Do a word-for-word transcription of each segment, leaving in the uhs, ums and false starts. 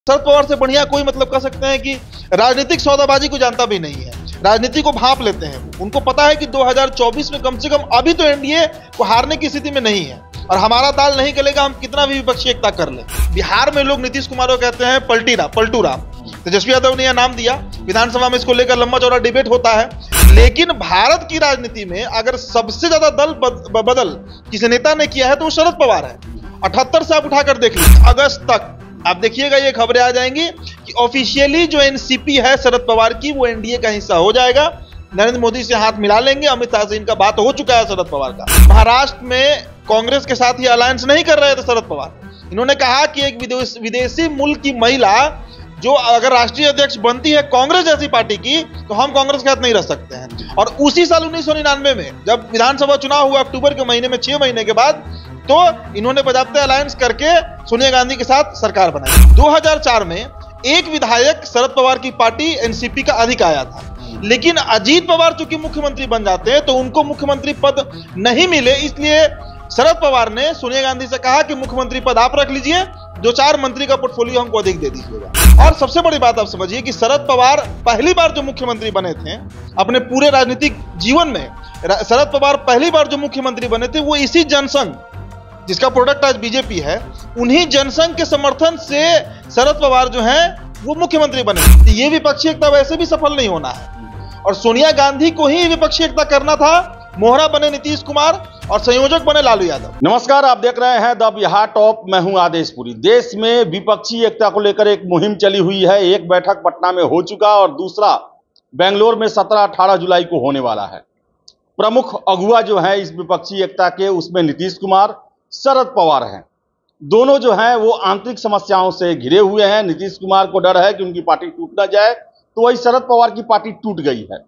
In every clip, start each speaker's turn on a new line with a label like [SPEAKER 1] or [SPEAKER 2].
[SPEAKER 1] शरद पवार से बढ़िया कोई मतलब कह सकते हैं कि राजनीतिक सौदाबाजी को जानता भी नहीं है, राजनीति को भांप लेते हैं। उनको पता है कि दो हज़ार चौबीस में कम से कम अभी तो एनडीए को हारने की स्थिति में नहीं है और हमारा दाल नहीं गलेगा, हम कितना भी विपक्षी एकता कर ले। बिहार में लोग नीतीश कुमार को कहते हैं पलटीरा पलटू राम। तेजस्वी यादव ने यह नाम दिया, विधानसभा में इसको लेकर लंबा चौड़ा डिबेट होता है। लेकिन भारत की राजनीति में अगर सबसे ज्यादा दल बद, बदल किसी नेता ने किया है तो वो शरद पवार है। अठहत्तर से आप उठाकर देख लीजिए, अगस्त तक आप देखिएगा ये खबरें आ जाएंगी कि ऑफिशियली जो एनसीपी है शरद पवार की वो एनडीए का हिस्सा हो जाएगा। नरेंद्र मोदी से हाथ मिला लेंगे, अमित शाह से इनका बात हो चुका है शरद पवार का। महाराष्ट्र में कांग्रेस के साथ ही अलायंस नहीं कर रहे थे शरद पवार। इन्होंने कहा कि एक विदेश, विदेशी मुल्क की महिला जो अगर राष्ट्रीय अध्यक्ष बनती है कांग्रेस जैसी पार्टी की तो हम कांग्रेस के साथ नहीं रह सकते हैं। और उसी साल उन्नीस सौ निन्यानवे में जब विधानसभा चुनाव हुआ अक्टूबर के महीने में, छह महीने के बाद, तो इन्होंने बजाबते अलायंस करके सोनिया गांधी के साथ सरकार बनाई। दो हज़ार चार में एक विधायक शरद पवार की पार्टी एनसीपी का अधिक आया था, लेकिन अजीत पवार चूंकि मुख्यमंत्री बन जाते हैं तो उनको मुख्यमंत्री पद नहीं मिले, इसलिए शरद पवार ने सोनिया गांधी से कहा कि मुख्यमंत्री पद आप रख लीजिए, दो चार मंत्री का पोर्टफोलियो हमको अधिक दे दीजिएगा। और सबसे बड़ी बात आप समझिए कि शरद पवार पहली बार जो मुख्यमंत्री बने थे अपने पूरे राजनीतिक जीवन में, शरद पवार पहली बार जो मुख्यमंत्री बने थे वो इसी जनसंघ जिसका प्रोडक्ट आज बीजेपी है, उन्हीं जनसंघ के समर्थन से शरद पवार जो हैं वो मुख्यमंत्री बने। तो ये विपक्षी एकता वैसे भी सफल नहीं होना है और सोनिया गांधी को ही विपक्षी एकता करना था। मोहरा बने नीतीश कुमार और संयोजक बने लालू यादव।
[SPEAKER 2] नमस्कार, आप देख रहे हैं द बिहार टॉप। मैं हूं आदेशपुरी। देश में विपक्षी एकता को लेकर एक मुहिम चली हुई है। एक बैठक पटना में हो चुका और दूसरा बेंगलोर में सत्रह अठारह जुलाई को होने वाला है। प्रमुख अगुवा जो है इस विपक्षी एकता के, उसमें नीतीश कुमार, शरद पवार हैं। दोनों जो हैं वो आंतरिक समस्याओं से घिरे हुए हैं। नीतीश कुमार को डर है कि उनकी पार्टी टूट ना जाए, तो वही शरद पवार की पार्टी टूट गई है।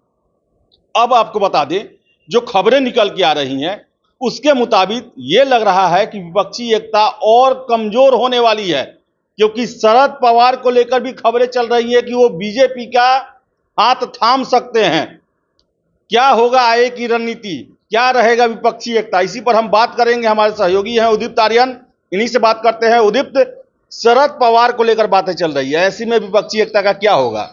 [SPEAKER 2] अब आपको बता दें, जो खबरें निकल के आ रही हैं उसके मुताबिक ये लग रहा है कि विपक्षी एकता और कमजोर होने वाली है, क्योंकि शरद पवार को लेकर भी खबरें चल रही है कि वो बीजेपी का हाथ थाम सकते हैं। क्या होगा आगे की रणनीति, क्या रहेगा विपक्षी एकता, इसी पर हम बात करेंगे। हमारे सहयोगी हैं उदीप्त आर्यन, इन्हीं से बात करते हैं। उदीप्त, शरद पवार को लेकर बातें चल रही है, ऐसी में विपक्षी एकता का क्या होगा?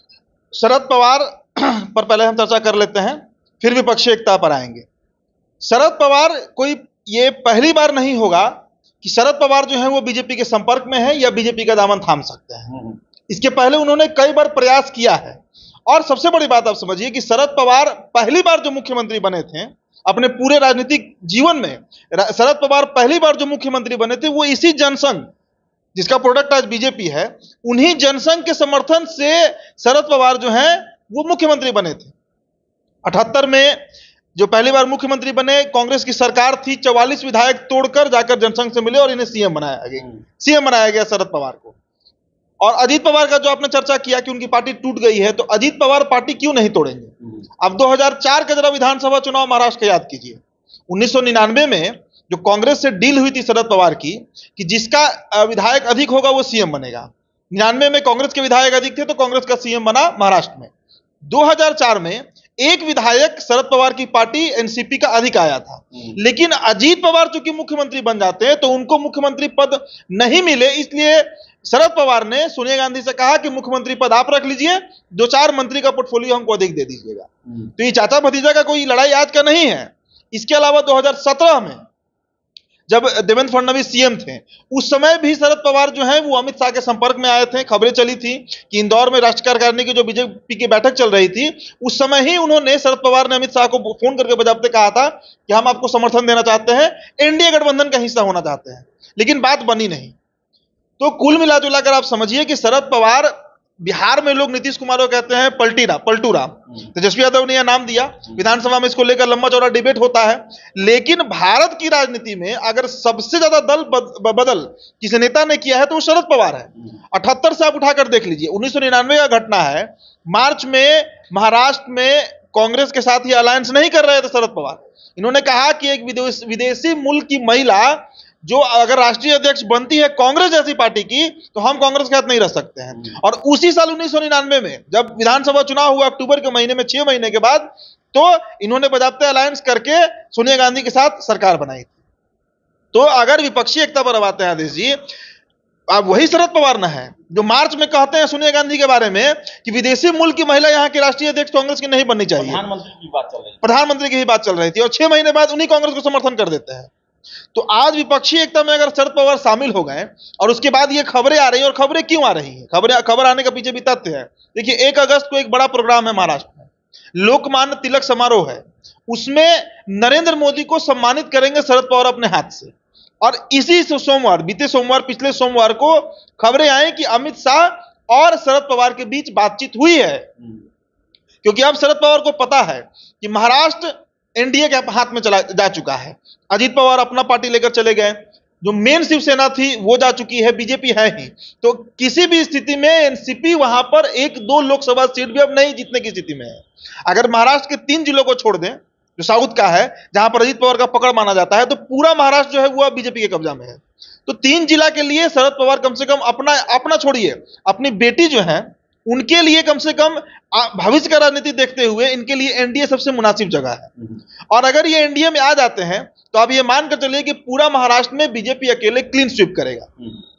[SPEAKER 1] शरद पवार पर पहले हम चर्चा कर लेते हैं, फिर विपक्षी एकता पर आएंगे। शरद पवार कोई ये पहली बार नहीं होगा कि शरद पवार जो है वो बीजेपी के संपर्क में है या बीजेपी का दामन थाम सकते हैं। इसके पहले उन्होंने कई बार प्रयास किया है। और सबसे बड़ी बात आप समझिए कि शरद पवार पहली बार जो मुख्यमंत्री बने थे अपने पूरे राजनीतिक जीवन में, शरद पवार पहली बार जो मुख्यमंत्री बने थे वो इसी जनसंघ जिसका प्रोडक्ट आज बीजेपी है, उन्हीं जनसंघ के समर्थन से शरद पवार जो हैं वो मुख्यमंत्री बने थे। अठहत्तर में जो पहली बार मुख्यमंत्री बने, कांग्रेस की सरकार थी, चौवालीस विधायक तोड़कर जाकर जनसंघ से मिले और इन्हें सीएम बनाया गया सीएम बनाया गया शरद पवार को। और अजीत पवार का जो आपने चर्चा किया कि उनकी पार्टी टूट गई है, तो अजीत पवार पार्टी क्यों नहीं तोड़ेंगे? अब दो हज़ार चार का जरा विधानसभा चुनाव महाराष्ट्र का याद कीजिए। उन्नीस सौ निन्यानवे में जो कांग्रेस से डील हुई थी शरद पवार की कि जिसका विधायक अधिक होगा वो सीएम बनेगा। निन्यानवे में कांग्रेस के विधायक अधिक थे तो कांग्रेस का सीएम बना महाराष्ट्र में। दो हज़ार चार में एक विधायक शरद पवार की पार्टी एनसीपी का अधिक आया था, लेकिन अजीत पवार चूंकि मुख्यमंत्री बन जाते हैं तो उनको मुख्यमंत्री पद नहीं मिले, इसलिए शरद पवार ने सोनिया गांधी से कहा कि मुख्यमंत्री पद आप रख लीजिए, दो चार मंत्री का पोर्टफोलियो हमको अधिक दे दीजिएगा। तो ये चाचा भतीजा का कोई लड़ाई आज का नहीं है। इसके अलावा दो हज़ार सत्रह में जब देवेंद्र फडणवीस सीएम थे, उस समय भी शरद पवार जो है वो अमित शाह के संपर्क में आए थे। खबरें चली थी कि इंदौर में राष्ट्रीय कार्यकारिणी की जो बीजेपी की बैठक चल रही थी, उस समय ही उन्होंने, शरद पवार ने अमित शाह को फोन करके बजाबते कहा था कि हम आपको समर्थन देना चाहते हैं, एनडीए गठबंधन का हिस्सा होना चाहते हैं, लेकिन बात बनी नहीं। तो कुल मिलाजुला कर आप समझिए कि शरद पवार, बिहार में लोग नीतीश कुमार को कहते हैं पलटीरा पलटू राम। तेजस्वी यादव ने यह नाम दिया, विधानसभा में इसको लेकर लंबा चौड़ा डिबेट होता है। लेकिन भारत की राजनीति में अगर सबसे ज्यादा दल बद, बदल किसी नेता ने किया है तो वो शरद पवार है। अठहत्तर से आप उठाकर देख लीजिए, उन्नीस सौ निन्यानवे का घटना है। मार्च में महाराष्ट्र में कांग्रेस के साथ ही अलायंस नहीं कर रहे थे शरद पवार। इन्होंने कहा कि एक विदेश, विदेशी मुल्क की महिला जो अगर राष्ट्रीय अध्यक्ष बनती है कांग्रेस जैसी पार्टी की तो हम कांग्रेस के साथ नहीं रह सकते हैं। और उसी साल उन्नीस सौ निन्यानवे में जब विधानसभा चुनाव हुआ अक्टूबर के महीने में, छह महीने के बाद, तो इन्होंने बजाबते अलायंस करके सोनिया गांधी के साथ सरकार बनाई थी। तो अगर विपक्षी एकता पर आते हैं आदेश जी, अब वही शरद पवार ना है जो मार्च में कहते हैं सोनिया गांधी के बारे में कि विदेशी मूल की महिला यहाँ की राष्ट्रीय अध्यक्ष कांग्रेस की नहीं बननी चाहिए।
[SPEAKER 2] प्रधानमंत्री की बात चल रही है,
[SPEAKER 1] प्रधानमंत्री की ही बात चल रही थी और छह महीने बाद उन्हीं कांग्रेस को समर्थन कर देते हैं। तो आज विपक्षी एकता में अगर शरद पवार शामिल हो गए और उसके बाद ये खबरें आ रही हैं, और खबरें क्यों आ रही हैं, खबरें खबर आने के पीछे भी तथ्य है। देखिए, एक अगस्त को एक बड़ा प्रोग्राम है महाराष्ट्र में, लोकमान्य तिलक समारोह है, उसमें नरेंद्र मोदी को सम्मानित करेंगे शरद पवार अपने हाथ से। और इसी सोमवार, बीते सोमवार, पिछले सोमवार को खबरें आई कि अमित शाह और शरद पवार के बीच बातचीत हुई है, क्योंकि अब शरद पवार को पता है कि महाराष्ट्र एनडीए के हाथ में चला जा चुका है। अजीत पवार अपना पार्टी लेकर चले गए, जो मेन शिवसेना थी वो जा चुकी है, बीजेपी है ही। तो किसी भी स्थिति में एनसीपी वहां पर एक दो लोकसभा सीट भी अब नहीं जीतने की स्थिति में है। अगर महाराष्ट्र के तीन जिलों को छोड़ दें, जो साउथ का है, जहां पर अजीत पवार का पकड़ माना जाता है, तो पूरा महाराष्ट्र जो है वो बीजेपी के कब्जा में है। तो तीन जिला के लिए शरद पवार कम से कम अपना अपना छोड़िए, अपनी बेटी जो है उनके लिए कम से कम भविष्य का राजनीति देखते हुए इनके लिए एनडीए सबसे मुनासिब जगह है। और अगर ये एनडीए में आ जाते हैं तो आप ये मानकर चलिए कि पूरा महाराष्ट्र में बीजेपी अकेले क्लीन स्वीप करेगा।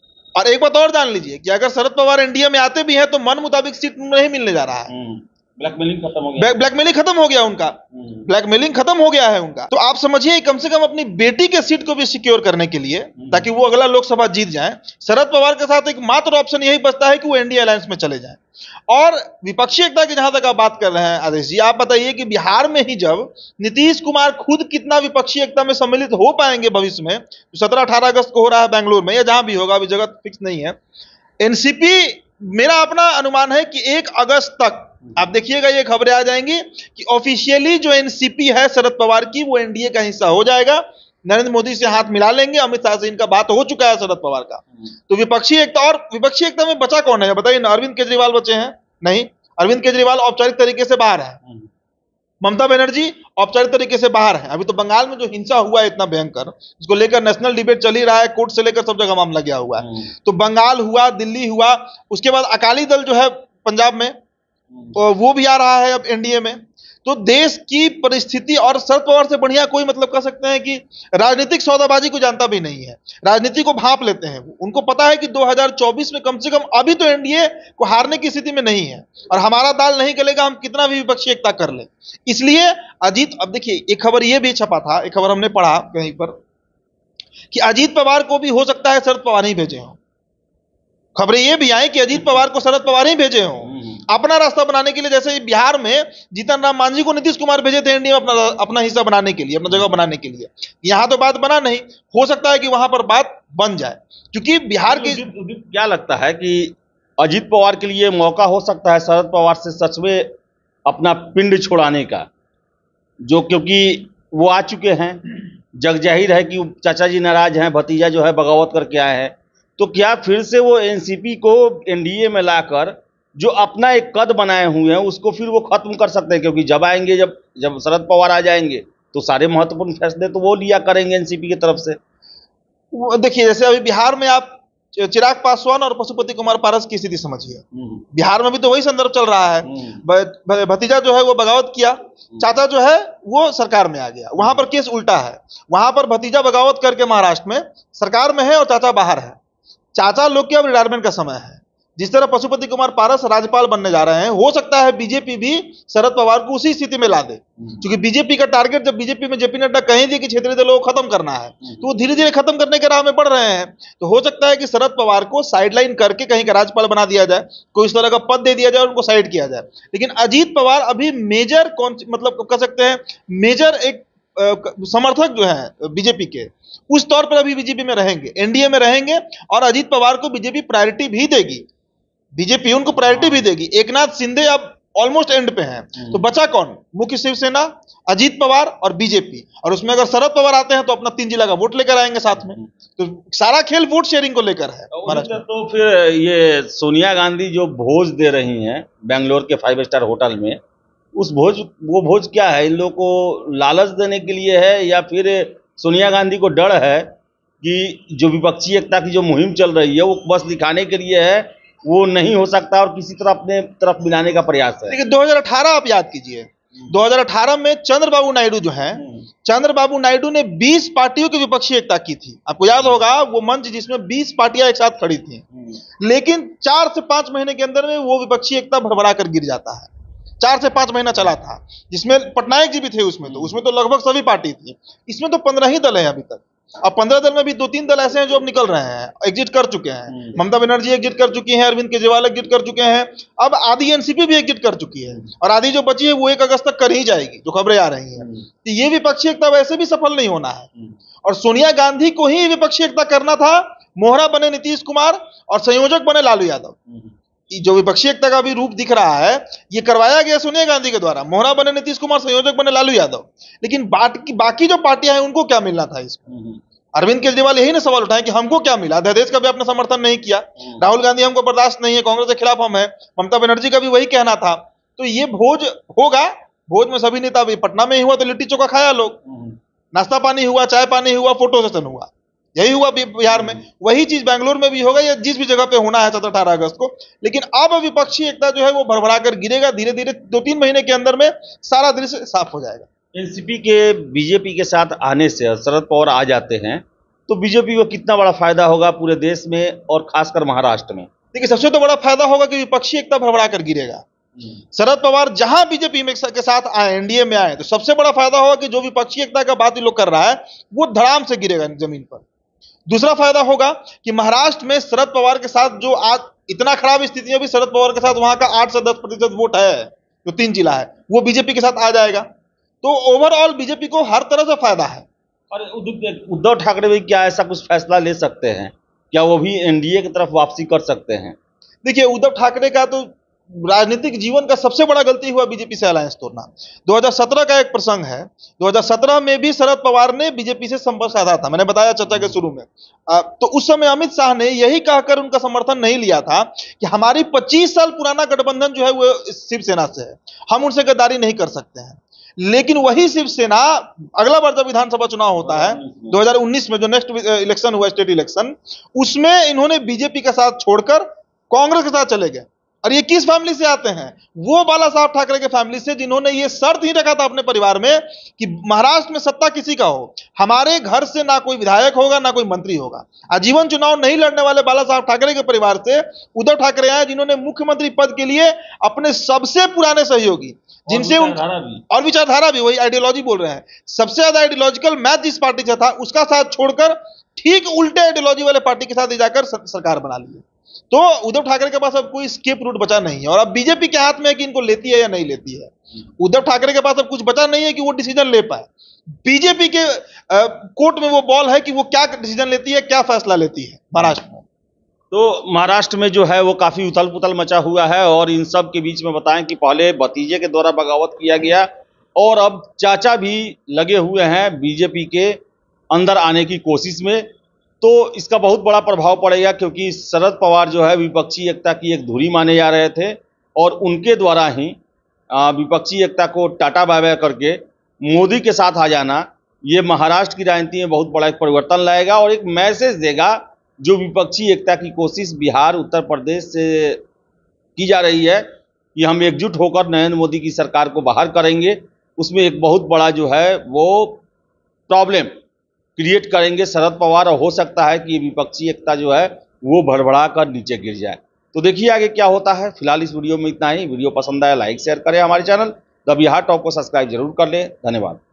[SPEAKER 1] और एक बात और जान लीजिए कि अगर शरद पवार एनडीए में आते भी हैं तो मन मुताबिक सीट नहीं मिलने जा रहा है।
[SPEAKER 2] ब्लैकमेलिंग खत्म हो गया,
[SPEAKER 1] ब्लैकमेलिंग खत्म हो गया उनका, ब्लैकमेलिंग खत्म हो गया है उनका। तो आप समझिए कम से कम अपनी बेटी के सीट को भी सिक्योर करने के लिए, ताकि वो अगला लोकसभा जीत जाए, शरद पवार के साथ एक मात्र ऑप्शन यही बचता है कि वो एनडीए अलायंस में चले जाएं। और विपक्षी एकता की जहां तक आप बात कर रहे हैं आदेश जी, आप बताइए कि बिहार में ही जब नीतीश कुमार खुद कितना विपक्षी एकता में सम्मिलित हो पाएंगे भविष्य में, सत्रह अठारह अगस्त को हो रहा है बेंगलुरु में या जहां भी होगा, अभी जगह फिक्स नहीं है। एनसीपी, मेरा अपना अनुमान है कि एक अगस्त तक आप देखिएगा ये खबरें आ जाएंगी कि ऑफिशियली जो एनसीपी है शरद पवार की, वो एनडीए का हिस्सा हो जाएगा। नरेंद्र मोदी से हाथ मिला लेंगे, अमित शाह से इनका बात हो चुका है शरद पवार का। तो विपक्षी एकता, और विपक्षी एकता में बचा कौन है बताइए ना? अरविंद केजरीवाल बचे हैं? नहीं, अरविंद केजरीवाल औपचारिक तरीके से बाहर है। ममता बनर्जी औपचारिक तरीके से बाहर है। अभी तो बंगाल में जो हिंसा हुआ है इतना भयंकर, उसको लेकर नेशनल डिबेट चल ही रहा है, कोर्ट से लेकर सब जगह मामला गया हुआ है। तो बंगाल हुआ, दिल्ली हुआ, उसके बाद अकाली दल जो है पंजाब में, वो भी आ रहा है अब एनडीए में। तो देश की परिस्थिति, और शरद पवार से बढ़िया कोई मतलब कह सकते हैं कि राजनीतिक सौदाबाजी को जानता भी नहीं है, राजनीति को भांप लेते हैं। उनको पता है कि दो हज़ार चौबीस में कम से कम अभी तो एनडीए को हारने की स्थिति में नहीं है, और हमारा दाल नहीं गलेगा हम कितना भी विपक्षी एकता कर ले। इसलिए अजीत, अब देखिए एक खबर ये भी छपा था, एक खबर हमने पढ़ा कहीं पर कि अजीत पवार को भी हो सकता है शरद पवार ही भेजे हों। खबरें ये भी आई कि अजीत पवार को शरद पवार ही भेजे हों अपना रास्ता बनाने के लिए। जैसे बिहार में जीतन राम मांझी को नीतीश कुमार भेजे थे एनडीए में अपना अपना हिस्सा बनाने के लिए, अपना जगह बनाने के लिए। यहां तो बात बना नहीं, हो सकता है कि वहां पर बात बन जाए, क्योंकि बिहार के
[SPEAKER 2] क्या लगता है कि अजीत पवार के लिए मौका हो सकता है शरद पवार से सच में अपना पिंड छुड़ाने का, जो क्योंकि वो आ चुके हैं, जग जाहिर है कि चाचा जी नाराज हैं, भतीजा जो है बगावत करके आए हैं। तो क्या फिर से वो एनसीपी को एनडीए में लाकर जो अपना एक कद बनाए हुए हैं उसको फिर वो खत्म कर सकते हैं? क्योंकि जब आएंगे, जब जब शरद पवार आ जाएंगे तो सारे महत्वपूर्ण फैसले तो वो लिया करेंगे एनसीपी की तरफ से।
[SPEAKER 1] देखिए, जैसे अभी बिहार में आप चिराग पासवान और पशुपति कुमार पारस की स्थिति समझिए। बिहार में भी तो वही संदर्भ चल रहा है, भतीजा जो है वो बगावत किया, चाचा जो है वो सरकार में आ गया। वहां पर केस उल्टा है, वहां पर भतीजा बगावत करके महाराष्ट्र में सरकार में है और चाचा बाहर है। चाचा लोग के अब रिटायरमेंट का समय है। जिस तरह पशुपति कुमार पारस राज्यपाल बनने जा रहे हैं, हो सकता है बीजेपी भी शरद पवार को उसी स्थिति में ला दे, क्योंकि बीजेपी का टारगेट, जब बीजेपी में जेपी नड्डा कहीं दिए कि क्षेत्रीय दलों को खत्म करना है, तो वो धीरे धीरे खत्म करने के राह में बढ़ रहे हैं। तो हो सकता है कि शरद पवार को साइडलाइन करके कहीं का राज्यपाल बना दिया जाए, कोई इस तरह का पद दे दिया जाए और उनको साइड किया जाए। लेकिन अजीत पवार अभी मेजर कौन, मतलब कह सकते हैं मेजर एक समर्थक जो है बीजेपी के, उस तौर पर अभी बीजेपी में रहेंगे, एनडीए में रहेंगे, और अजीत पवार को बीजेपी प्रायोरिटी भी देगी, बीजेपी उनको प्रायोरिटी भी देगी। एकनाथ शिंदे अब ऑलमोस्ट एंड पे हैं, तो बचा कौन? मुख्य शिवसेना, अजीत पवार और बीजेपी। और उसमें अगर शरद पवार आते हैं तो अपना तीन जिला का वोट लेकर आएंगे साथ में। तो सारा खेल वोट शेयरिंग को लेकर है।
[SPEAKER 2] तो फिर ये सोनिया गांधी जो भोज दे रही हैं बेंगलोर के फाइव स्टार होटल में, उस भोज, वो भोज क्या है? इन लोगों को लालच देने के लिए है, या फिर सोनिया गांधी को डर है कि जो विपक्षी एकता की जो मुहिम चल रही है वो बस दिखाने के लिए है, वो नहीं हो सकता, और किसी तरह अपने तरफ मिलाने का प्रयास है?
[SPEAKER 1] देखिए, दो हज़ार अठारह आप याद कीजिए, दो हज़ार अठारह में चंद्रबाबू नायडू जो हैं चंद्रबाबू नायडू ने बीस पार्टियों की विपक्षी एकता की थी। आपको याद होगा वो मंच जिसमें बीस पार्टियां एक साथ खड़ी थी, लेकिन चार से पांच महीने के अंदर में वो विपक्षी एकता भड़बड़ा कर गिर जाता है। चार से पांच महीना चला था, जिसमें पटनायक जी भी थे, उसमें तो उसमें तो लगभग सभी पार्टी थी। इसमें तो पंद्रह ही दल है अभी तक। अब पंद्रह दल में भी दो तीन दल ऐसे हैं जो अब निकल रहे हैं, एग्जिट कर चुके हैं। ममता बनर्जी एग्जिट कर चुकी हैं, अरविंद केजरीवाल एग्जिट कर चुके हैं, अब आधी एनसीपी भी एग्जिट कर चुकी है, और आधी जो बची है वो एक अगस्त तक कर ही जाएगी, जो खबरें आ रही हैं। तो ये विपक्षी एकता वैसे भी सफल नहीं होना है, और सोनिया गांधी को ही विपक्षी एकता करना था। मोहरा बने नीतीश कुमार और संयोजक बने लालू यादव। जो विपक्षी एकता का भी रूप दिख रहा है, ये करवाया गया सोनिया गांधी के द्वारा। मोहरा बने नीतीश कुमार, संयोजक बने लालू यादव। लेकिन बाकी बाकी जो पार्टियां हैं उनको क्या मिलना था इसमें? अरविंद केजरीवाल यही ना सवाल उठाए कि हमको क्या मिला? अध्यादेश का भी आपने समर्थन नहीं किया, राहुल गांधी हमको बर्दाश्त नहीं है, कांग्रेस के खिलाफ हम है, ममता बनर्जी का भी वही कहना था। तो ये भोज होगा, भोज में सभी नेता, पटना में ही हुआ तो लिट्टी चोखा खाया लोग, नाश्ता पानी हुआ, चाय पानी हुआ, फोटो सेशन हुआ, यही हुआ बिहार में। वही चीज बेंगलुरु में भी होगा, या जिस भी जगह पे होना है सत्रह अठारह अगस्त को। लेकिन अब विपक्षी एकता जो है वो भड़बड़ा कर गिरेगा धीरे धीरे। दो तीन महीने के अंदर में सारा दृश्य साफ हो जाएगा।
[SPEAKER 2] एनसीपी के बीजेपी के साथ आने से शरद पवार आ जाते हैं तो बीजेपी को कितना बड़ा फायदा होगा पूरे देश में और खासकर महाराष्ट्र में?
[SPEAKER 1] देखिए, सबसे तो बड़ा फायदा होगा कि विपक्षी एकता भड़बड़ा कर गिरेगा। शरद पवार जहां बीजेपी में के साथ आए, एनडीए में आए, तो सबसे बड़ा फायदा होगा कि जो विपक्षी एकता का बात ये लोग कर रहा है वो धड़ाम से गिरेगा जमीन पर। दूसरा फायदा होगा कि महाराष्ट्र में शरद पवार के साथ जो आज इतना खराब स्थिति है, भी शरद पवार के साथ वहां का आठ से दस प्रतिशत वोट है, जो तीन जिला है, वो बीजेपी के साथ आ जाएगा। तो ओवरऑल बीजेपी को हर तरह से फायदा है।
[SPEAKER 2] और उद्धव ठाकरे भी क्या ऐसा कुछ फैसला ले सकते हैं? क्या वो भी एनडीए की तरफ वापसी कर सकते हैं?
[SPEAKER 1] देखिए, उद्धव ठाकरे का तो राजनीतिक जीवन का सबसे बड़ा गलती हुआ बीजेपी से अलायंस तोड़ना। दो हज़ार सत्रह का एक प्रसंग है, दो हज़ार सत्रह में भी शरद पवार ने बीजेपी से संपर्क साधा था, मैंने बताया चर्चा के शुरू में। आ, तो उस समय अमित शाह ने यही कहकर उनका समर्थन नहीं लिया था कि हमारी पच्चीस साल पुराना गठबंधन जो है वो शिवसेना से है, हम उनसे गद्दारी नहीं कर सकते हैं। लेकिन वही शिवसेना अगला बार जब विधानसभा चुनाव होता है दो हज़ार उन्नीस में, जो नेक्स्ट इलेक्शन हुआ स्टेट इलेक्शन, उसमें इन्होंने बीजेपी का साथ छोड़कर कांग्रेस के साथ चले गए। और ये किस फैमिली से आते हैं? वो बाला साहब ठाकरे के फैमिली से, जिन्होंने ये शर्त ही रखा था अपने परिवार में कि महाराष्ट्र में सत्ता किसी का हो, हमारे घर से ना कोई विधायक होगा ना कोई मंत्री होगा। आजीवन चुनाव नहीं लड़ने वाले बाला साहब ठाकरे के परिवार से उद्धव ठाकरे आए, जिन्होंने मुख्यमंत्री पद के लिए अपने सबसे पुराने सहयोगी, जिनसे उन और विचारधारा भी, वही आइडियोलॉजी बोल रहे हैं, सबसे ज्यादा आइडियोलॉजिकल मैच जिस पार्टी से था उसका साथ छोड़कर ठीक उल्टे आइडियोलॉजी वाले पार्टी के साथ जाकर सरकार बना ली। तो उद्धव ठाकरे के पास अब कोई स्केप रूट बचा नहीं है, और अब बीजेपी के हाथ में है कि इनको लेती है या नहीं लेती है। उद्धव ठाकरे के पास अब कुछ बचा नहीं है कि वो डिसीजन ले पाए। बीजेपी के कोर्ट में वो बॉल है कि वो क्या डिसीजन लेती है, क्या फैसला लेती है महाराष्ट्र में।
[SPEAKER 2] तो महाराष्ट्र में जो है वो काफी उथल पुथल मचा हुआ है, और इन सब के बीच में बताएं कि पहले भतीजे के द्वारा बगावत किया गया और अब चाचा भी लगे हुए हैं बीजेपी के अंदर आने की कोशिश में। तो इसका बहुत बड़ा प्रभाव पड़ेगा, क्योंकि शरद पवार जो है विपक्षी एकता की एक धुरी माने जा रहे थे, और उनके द्वारा ही विपक्षी एकता को टाटा बाय बाय करके मोदी के साथ आ जाना, ये महाराष्ट्र की राजनीति में बहुत बड़ा एक परिवर्तन लाएगा और एक मैसेज देगा जो विपक्षी एकता की कोशिश बिहार, उत्तर प्रदेश से की जा रही है कि हम एकजुट होकर नरेंद्र मोदी की सरकार को बाहर करेंगे। उसमें एक बहुत बड़ा जो है वो प्रॉब्लम क्रिएट करेंगे शरद पवार, और हो सकता है कि विपक्षी एकता जो है वो भड़बड़ा कर नीचे गिर जाए। तो देखिए आगे क्या होता है। फिलहाल इस वीडियो में इतना ही। वीडियो पसंद आया लाइक शेयर करें, हमारे चैनल द बिहार टॉप को सब्सक्राइब जरूर कर लें। धन्यवाद।